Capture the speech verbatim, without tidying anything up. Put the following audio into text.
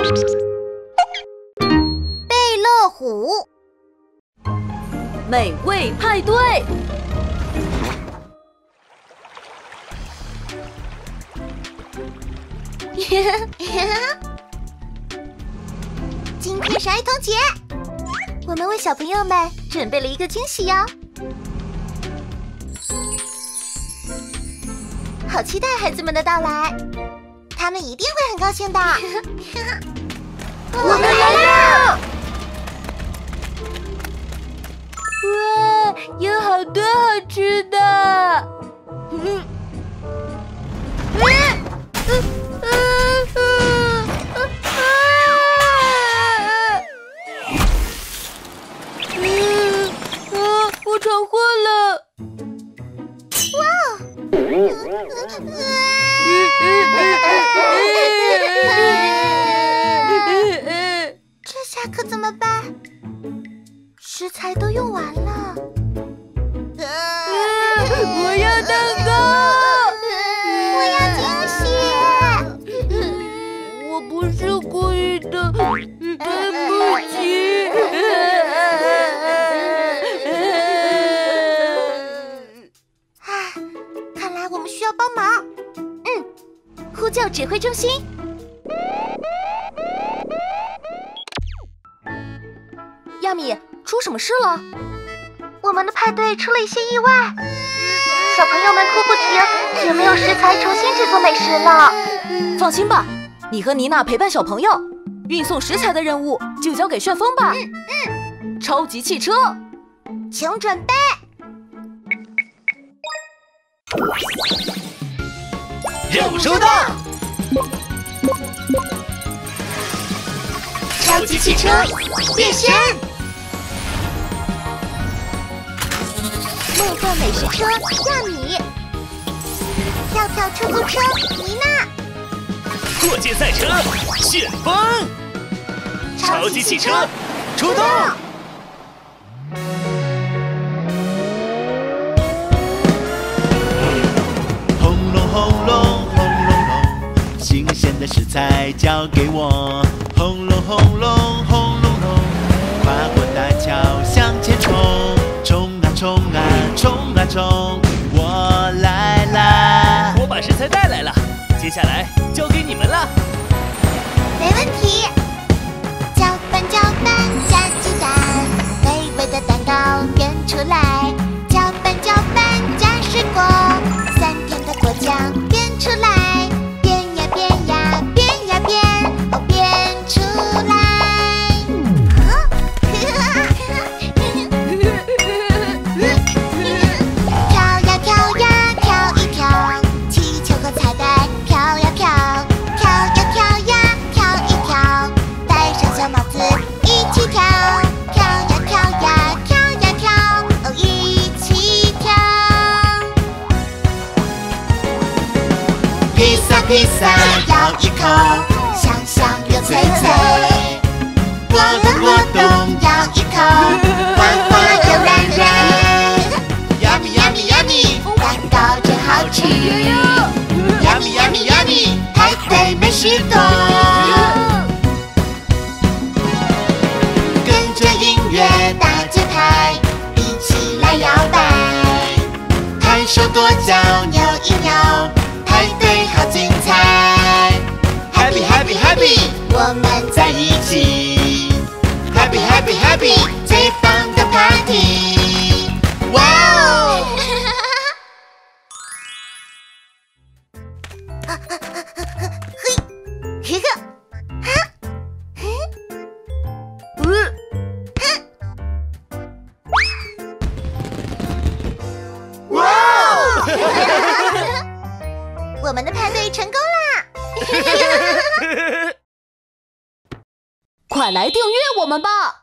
贝乐虎美味派对。 今天是儿童节，我们为小朋友们准备了一个惊喜哟。好期待孩子们的到来，他们一定会很高兴的。我们来了！ 哇，有好多好吃的！嗯，嗯，嗯，嗯，嗯，嗯，啊，我闯祸了！ 这下可怎么办？食材都用完了。 我要蛋糕！ 我要惊喜！ 我不是故意的，对不起。 唉，看来我们需要帮忙。嗯，呼叫指挥中心。亚米，出什么事了？我们的派对出了一些意外，小朋友们哭不停，也没有食材重新制作美食了。 放心吧，你和妮娜陪伴小朋友，运送食材的任务就交给旋风吧。 嗯嗯， 超级汽车， 请准备。 任务收到！ 超级汽车变身。梦幻美食车亚米，跳跳出租车妮娜， 过界赛车旋风，超级汽车出动！ 轰隆轰隆轰隆隆，新鲜的食材交给我。轰隆轰隆轰隆隆，跨过大桥向前冲。冲啊冲啊冲啊冲，我来啦！ 我把食材带来了，接下来交给你们了。 没问题。搅拌搅拌加鸡蛋，美味的蛋糕变出来。搅拌搅拌加水果，酸甜的果酱变出来。变呀变呀变呀变，哦变出来。披萨咬一口，香香又脆脆。果冻果冻咬一口，滑滑又软软。Yummy yummy yummy， 蛋糕真好吃。Yummy yummy yummy， 派对美食多。跟着音乐大节拍，一起来摇摆。拍手跺脚扭一扭。派对好精彩 ，Happy Happy Happy， 我们在一起 ，Happy Happy Happy， 最棒的 Party， 哇哦！嘿，嘿个，哈，嗯，哇哦！我们的派对成功啦！ 快来订阅我们吧！